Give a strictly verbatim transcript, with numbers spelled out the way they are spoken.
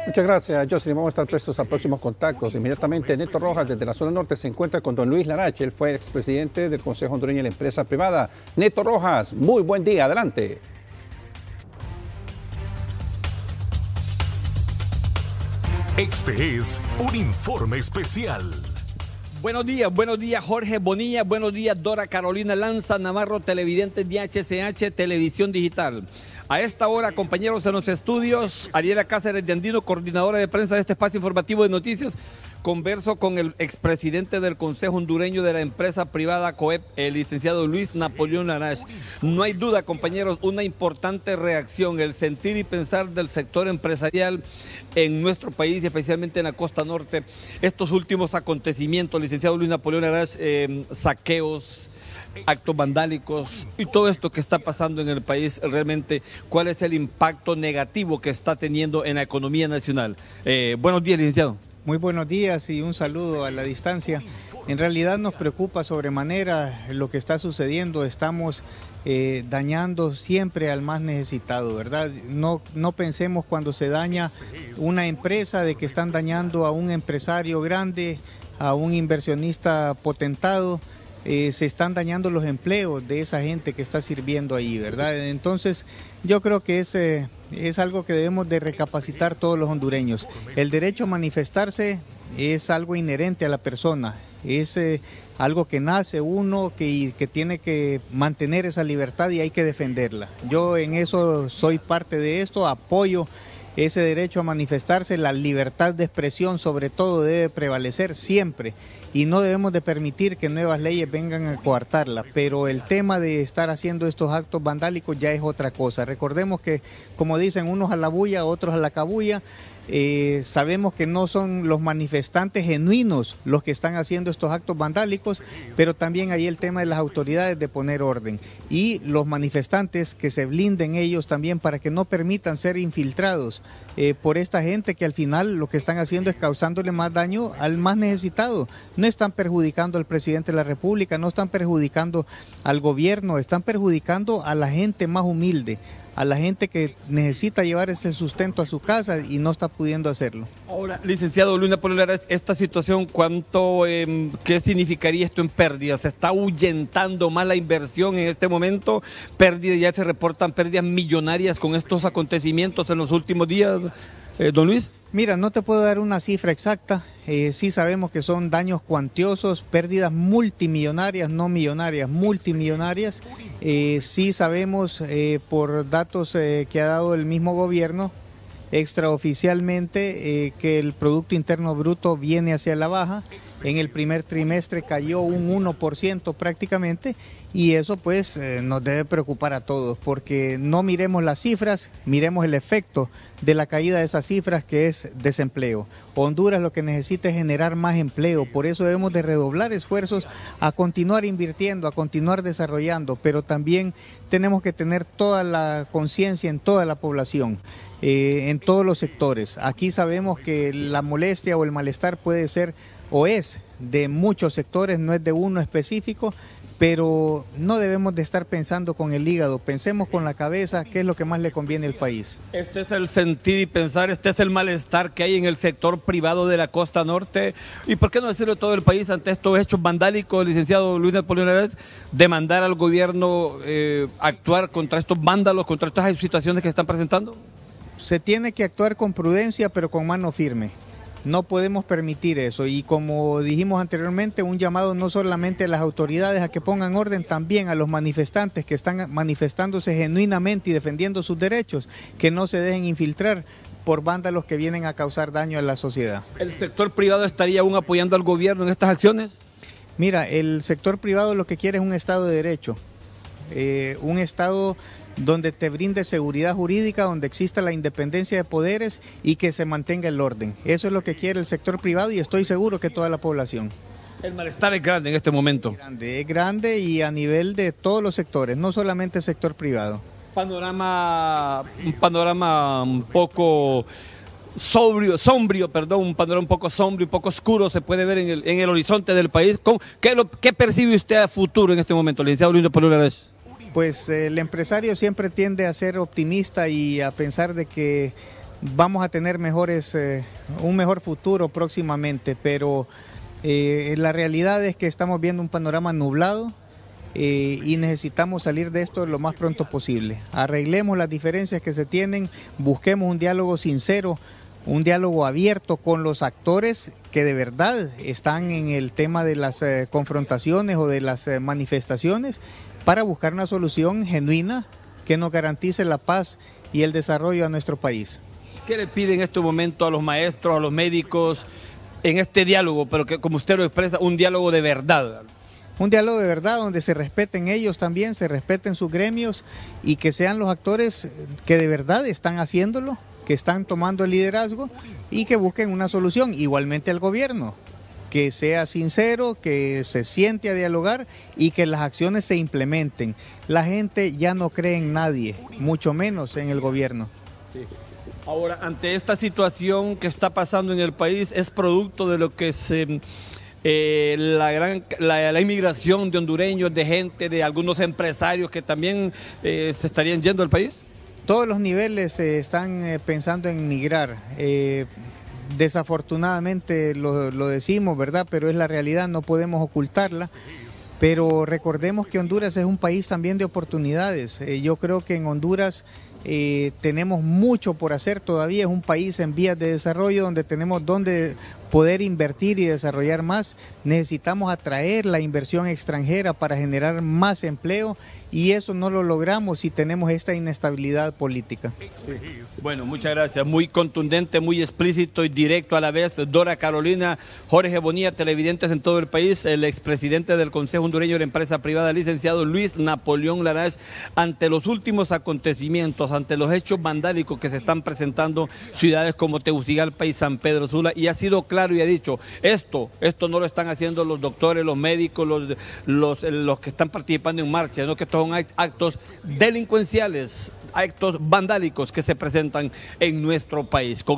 Muchas gracias, Jocelyn. Vamos a estar prestos a próximos contactos. Inmediatamente, Neto Rojas, desde la zona norte, se encuentra con don Luis Larache. Él fue expresidente del Consejo Hondureño de la Empresa Privada. Neto Rojas, muy buen día. Adelante. Este es un informe especial. Buenos días, buenos días Jorge Bonilla, buenos días Dora Carolina Lanza Navarro, televidentes de H C H Televisión Digital. A esta hora, compañeros en los estudios, Ariela Cáceres de Andino, coordinadora de prensa de este espacio informativo de noticias, converso con el expresidente del Consejo Hondureño de la Empresa Privada COEP, el licenciado Luis Napoleón Larache. No hay duda, compañeros, una importante reacción, el sentir y pensar del sector empresarial en nuestro país y especialmente en la costa norte. Estos últimos acontecimientos, licenciado Luis Napoleón Larache, eh, saqueos, actos vandálicos y todo esto que está pasando en el país, realmente, ¿cuál es el impacto negativo que está teniendo en la economía nacional? Eh, buenos días, licenciado. Muy buenos días y un saludo a la distancia. En realidad nos preocupa sobremanera lo que está sucediendo. Estamos eh, dañando siempre al más necesitado, ¿verdad? No, no pensemos cuando se daña una empresa de que están dañando a un empresario grande, a un inversionista potentado. Eh, se están dañando los empleos de esa gente que está sirviendo ahí, ¿verdad? Entonces yo creo que es, eh, es algo que debemos de recapacitar todos los hondureños. El derecho a manifestarse es algo inherente a la persona, es eh, algo que nace uno, que, que tiene que mantener esa libertad y hay que defenderla. Yo en eso soy parte de esto, apoyo ese derecho a manifestarse, la libertad de expresión sobre todo debe prevalecer siempre y no debemos de permitir que nuevas leyes vengan a coartarla, pero el tema de estar haciendo estos actos vandálicos ya es otra cosa. Recordemos que, como dicen, unos a la bulla, otros a la cabulla. Eh, sabemos que no son los manifestantes genuinos los que están haciendo estos actos vandálicos, pero también hay el tema de las autoridades de poner orden y los manifestantes que se blinden ellos también para que no permitan ser infiltrados eh, por esta gente que al final lo que están haciendo es causándole más daño al más necesitado. No están perjudicando al presidente de la República, no están perjudicando al gobierno, están perjudicando a la gente más humilde, a la gente que necesita llevar ese sustento a su casa y no está pudiendo hacerlo. Ahora, licenciado Luis Napoleón Larache, esta situación, ¿cuánto, eh, qué significaría esto en pérdidas? ¿Se está ahuyentando más la inversión en este momento? ¿Pérdidas, ya se reportan pérdidas millonarias con estos acontecimientos en los últimos días, eh, don Luis? Mira, no te puedo dar una cifra exacta, eh, sí sabemos que son daños cuantiosos, pérdidas multimillonarias, no millonarias, multimillonarias. Eh, sí sabemos eh, por datos eh, que ha dado el mismo gobierno extraoficialmente eh, que el Producto Interno Bruto viene hacia la baja. En el primer trimestre cayó un uno por ciento prácticamente y eso pues eh, nos debe preocupar a todos porque no miremos las cifras, miremos el efecto de la caída de esas cifras que es desempleo. Honduras lo que necesita es generar más empleo, por eso debemos de redoblar esfuerzos a continuar invirtiendo, a continuar desarrollando, pero también tenemos que tener toda la conciencia en toda la población. Eh, en todos los sectores. Aquí sabemos que la molestia o el malestar puede ser o es de muchos sectores, no es de uno específico, pero no debemos de estar pensando con el hígado, pensemos con la cabeza qué es lo que más le conviene al país. Este es el sentir y pensar, este es el malestar que hay en el sector privado de la costa norte y por qué no decirlo todo el país ante estos hechos vandálicos, licenciado Luis Napoleón Larache, demandar al gobierno eh, actuar contra estos vándalos, contra estas situaciones que están presentando. Se tiene que actuar con prudencia pero con mano firme. No podemos permitir eso y como dijimos anteriormente, un llamado no solamente a las autoridades a que pongan orden, también a los manifestantes que están manifestándose genuinamente y defendiendo sus derechos, que no se dejen infiltrar por vándalos que vienen a causar daño a la sociedad. ¿El sector privado estaría aún apoyando al gobierno en estas acciones? Mira, el sector privado lo que quiere es un Estado de Derecho, eh, un Estado donde te brinde seguridad jurídica, donde exista la independencia de poderes y que se mantenga el orden. Eso es lo que quiere el sector privado y estoy seguro que toda la población. El malestar es grande en este momento. Es grande, es grande y a nivel de todos los sectores, no solamente el sector privado. Panorama, un panorama un poco sobrio, sombrio, perdón, un panorama un poco sombrio, un poco oscuro se puede ver en el, en el horizonte del país. ¿Qué, lo, ¿Qué percibe usted a futuro en este momento, licenciado Luis Napoleón Larache? Pues el empresario siempre tiende a ser optimista y a pensar de que vamos a tener mejores, eh, un mejor futuro próximamente, pero eh, la realidad es que estamos viendo un panorama nublado eh, y necesitamos salir de esto lo más pronto posible. Arreglemos las diferencias que se tienen, busquemos un diálogo sincero, un diálogo abierto con los actores que de verdad están en el tema de las eh, confrontaciones o de las eh, manifestaciones, para buscar una solución genuina que nos garantice la paz y el desarrollo a nuestro país. ¿Qué le pide en este momento a los maestros, a los médicos, en este diálogo, pero que, como usted lo expresa, un diálogo de verdad? Un diálogo de verdad donde se respeten ellos también, se respeten sus gremios y que sean los actores que de verdad están haciéndolo, que están tomando el liderazgo y que busquen una solución. Igualmente al gobierno, que sea sincero, que se siente a dialogar y que las acciones se implementen. La gente ya no cree en nadie, mucho menos en el gobierno. Sí. Ahora, ante esta situación que está pasando en el país, ¿es producto de lo que se... Eh, la gran la, la inmigración de hondureños, de gente, de algunos empresarios que también eh, se estarían yendo del país? Todos los niveles eh, están eh, pensando en migrar. Eh, desafortunadamente lo, lo decimos, ¿verdad? Pero es la realidad, no podemos ocultarla. Pero recordemos que Honduras es un país también de oportunidades. Eh, yo creo que en Honduras eh, tenemos mucho por hacer todavía. Es un país en vías de desarrollo donde tenemos donde poder invertir y desarrollar más. Necesitamos atraer la inversión extranjera para generar más empleo y eso no lo logramos si tenemos esta inestabilidad política. Sí. Bueno, muchas gracias. Muy contundente, muy explícito y directo a la vez. Dora Carolina, Jorge Bonilla, televidentes en todo el país, el expresidente del Consejo Hondureño de la Empresa Privada, licenciado Luis Napoleón Larach, ante los últimos acontecimientos, ante los hechos vandálicos que se están presentando ciudades como Tegucigalpa y San Pedro Sula, y ha sido claro y ha dicho, esto, esto no lo están haciendo los doctores, los médicos, los, los, los que están participando en marcha, sino que estos son actos delincuenciales, actos vandálicos que se presentan en nuestro país.